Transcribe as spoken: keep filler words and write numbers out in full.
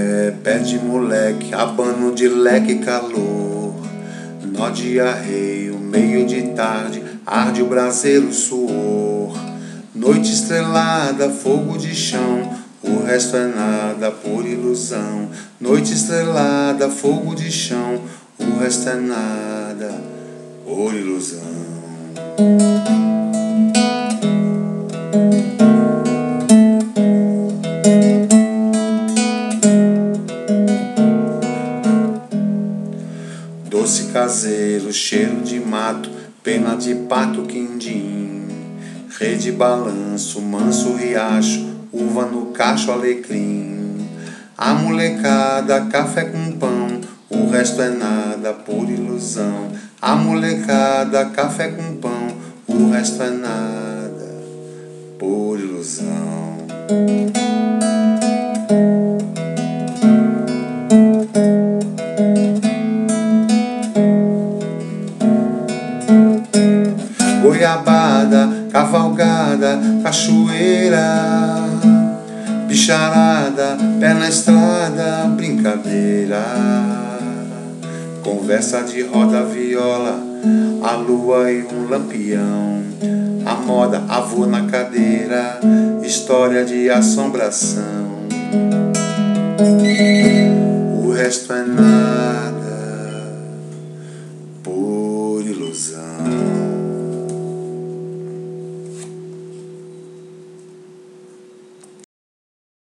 pé, pé de moleque, abano de leque e calor. Nó de arreio, meio de tarde, arde o braseiro, suor. Noite estrelada, fogo de chão, o resto é nada, por ilusão. Noite estrelada, fogo de chão, o resto é nada, por ilusão. Doce caseiro, cheiro de mato, pena de pato, quindim. Rede balanço, manso riacho, uva no cacho, alecrim. A molecada, café com pão, o resto é nada, por ilusão. A molecada, café com pão, o resto é nada, por ilusão. Goiabada, cavalgada, cachoeira, bicharada, pé na estrada, brincadeira. Conversa de roda, viola, a lua e um lampião. A moda, avô na cadeira, história de assombração. O resto é nada,